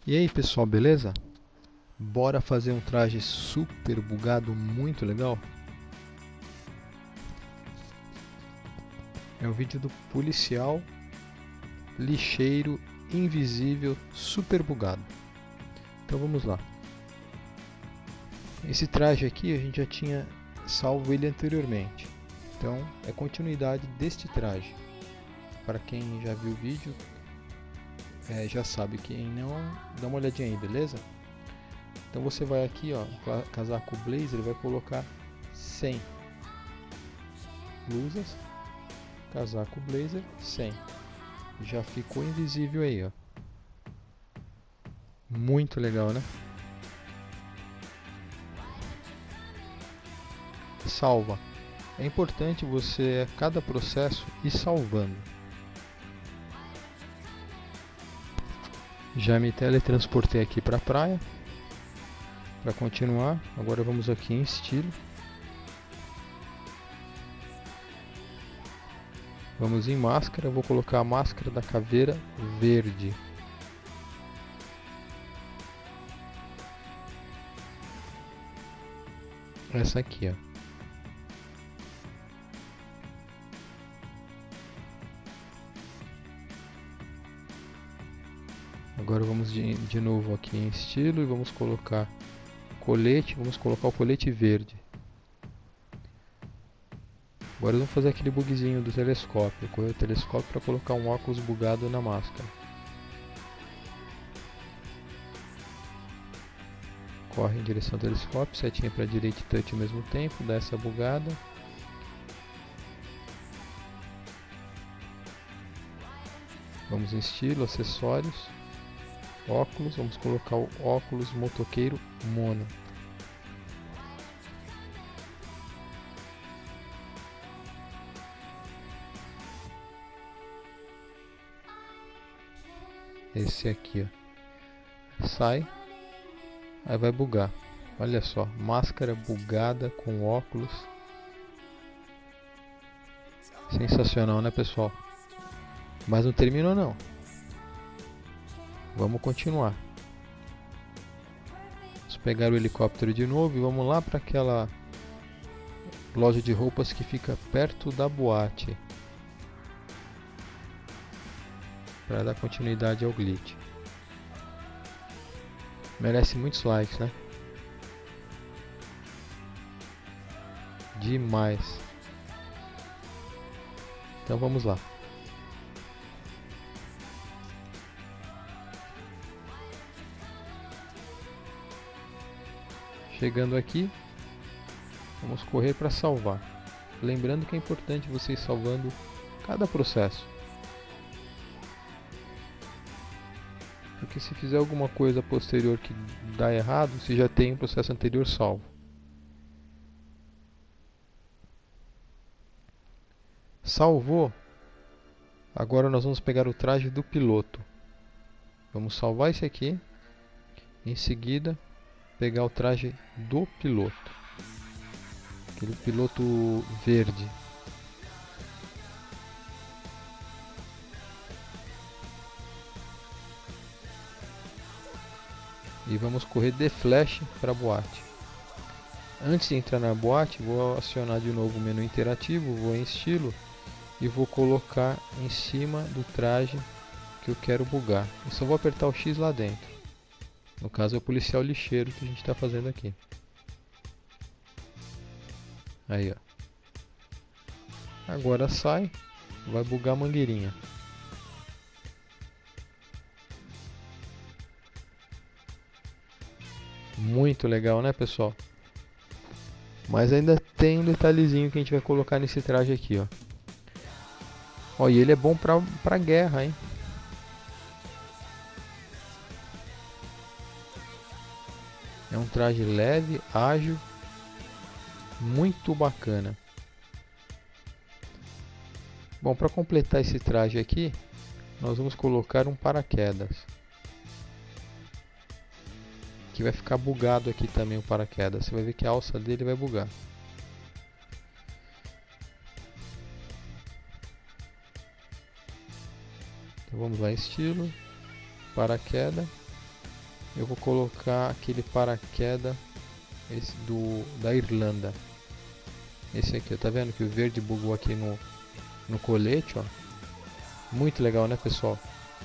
E aí pessoal, beleza? Bora fazer um traje super bugado, muito legal? É o vídeo do policial lixeiro invisível super bugado. Então vamos lá. Esse traje aqui a gente já tinha salvo ele anteriormente. Então é continuidade deste traje. Para quem já viu o vídeo, já sabe. Quem não, dá uma olhadinha aí, beleza? Então você vai aqui, ó, casaco blazer, vai colocar 100 blusas, casaco blazer 100. Já ficou invisível aí, ó. Muito legal, né? Salva. É importante você, a cada processo, ir salvando. Já me teletransportei aqui para a praia. Para continuar, agora vamos aqui em estilo. Vamos em máscara, eu vou colocar a máscara da caveira verde. Essa aqui, ó. Agora vamos de novo aqui em estilo e vamos colocar colete, vamos colocar o colete verde. Agora vamos fazer aquele bugzinho do telescópio. Correr o telescópio para colocar um óculos bugado na máscara. Corre em direção ao telescópio, setinha para direita e touch ao mesmo tempo, dá essa bugada. Vamos em estilo, acessórios, óculos, vamos colocar o óculos motoqueiro mono. Esse aqui, ó. Sai, aí vai bugar. Olha só, máscara bugada com óculos. Sensacional, né, pessoal? Mas não terminou não. Vamos continuar. Vamos pegar o helicóptero de novo e vamos lá para aquela loja de roupas que fica perto da boate. Para dar continuidade ao glitch. Merece muitos likes, né? Demais. Então vamos lá. Chegando aqui, vamos correr para salvar. Lembrando que é importante você ir salvando cada processo. Porque se fizer alguma coisa posterior que dá errado, você já tem o processo anterior salvo. Salvou. Agora nós vamos pegar o traje do piloto. Vamos salvar esse aqui. Em seguida, pegar o traje do piloto. Aquele piloto verde. E vamos correr de flash para a boate. Antes de entrar na boate, vou acionar de novo o menu interativo, vou em estilo e vou colocar em cima do traje que eu quero bugar. Eu só vou apertar o X lá dentro. No caso é o policial lixeiro que a gente está fazendo aqui. Aí, ó. Agora sai, vai bugar a mangueirinha. Muito legal, né, pessoal? Mas ainda tem um detalhezinho que a gente vai colocar nesse traje aqui, ó. Ó, e ele é bom pra guerra, hein? É um traje leve, ágil, muito bacana. Bom, para completar esse traje aqui, nós vamos colocar um paraquedas. Que vai ficar bugado aqui também o paraquedas. Você vai ver que a alça dele vai bugar. Então vamos lá, estilo, paraquedas. eu vou colocar aquele paraquedas esse da Irlanda. Esse aqui, ó, tá vendo que o verde bugou aqui no colete, ó. Muito legal, né, pessoal?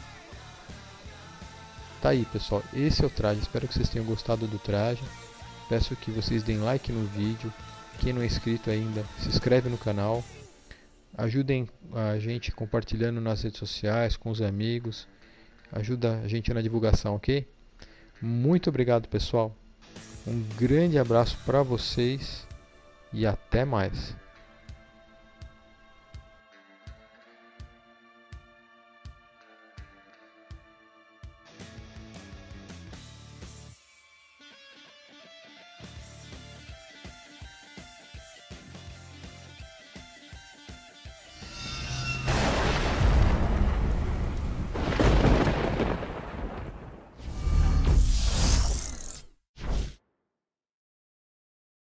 Tá aí, pessoal, esse é o traje. Espero que vocês tenham gostado do traje. Peço que vocês deem like no vídeo. Quem não é inscrito ainda, se inscreve no canal. Ajudem a gente compartilhando nas redes sociais, com os amigos. Ajuda a gente na divulgação, ok? Muito obrigado, pessoal. Um grande abraço para vocês e até mais.